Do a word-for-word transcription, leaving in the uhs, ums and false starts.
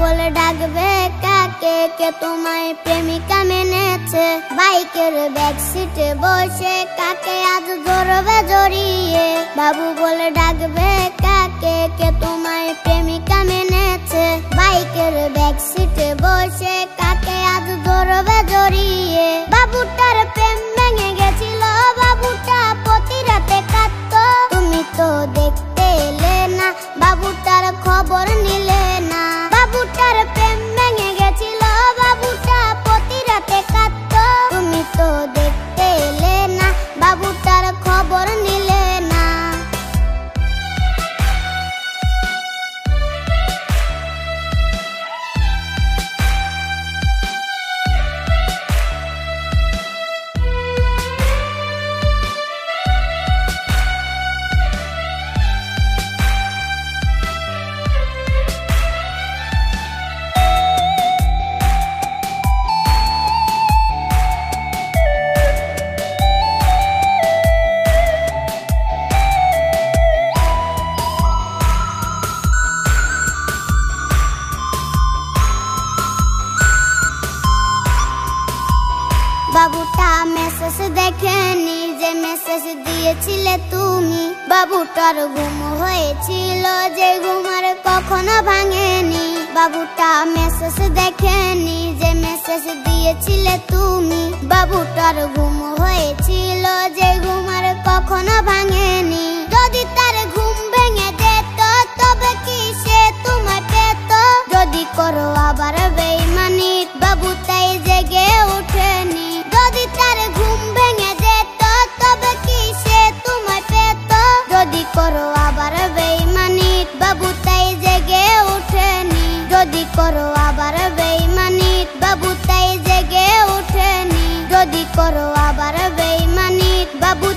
বলে ডাকবে কাকে, কে তোমায় প্রেমিকা মেনেছে। বাইকের ব্যাক সিটে বসে কাকে আজ ধরবে জড়িয়ে। বাবু বলে ডাকবে কাকে, কে তোমায় প্রেমিকা মেনেছে। বাইকের ব্যাক সিটে বসে কাকে আজ ধরবে জড়িয়ে। বাবুটার প্রেম ভেঙে গেছিল, বাবুটা প্রতি রাতে কাঁদতো। তুমি তো দেখতে এলে না, বাবুটার খবর নিলে না। বাবুটার প্রেম ভেঙে গেছিল, বাবুটা প্রতি রাতে কাঁদতো। তুমি তো দেখতে এলে না, বাবুটার খবর নিলে না। বাবুটা মেসেজ দেখেনি যে মেসেজ দিয়েছিলে তুমি। বাবুটার ঘুম হয়েছিল যে ঘুম আর কখনো ভাঙেনি। বাবুটা মেসেজ দেখেনি যে মেসেজ দিয়েছিলে তুমি। বাবুটার ঘুম হয়েছিল যে ঘুম আর কখনো ভাঙেনি। যদি তার ঘুম ভেঙে যেত তবে কি সে তোমায় পেত? যদি করো আবার বেইমানি, বাবু তাই জেগে ওঠেনি। যদি তার ঘুম ভেঙে যেত তবে কি সে তোমায় পেত? যদি করো আবার বেইমানি, বাবু তাই জেগে ওঠেনি। যদি করো আবার বেইমানি, বাবু তাই জেগে ওঠেনি। যদি করো আবার বেইমানি, বাবু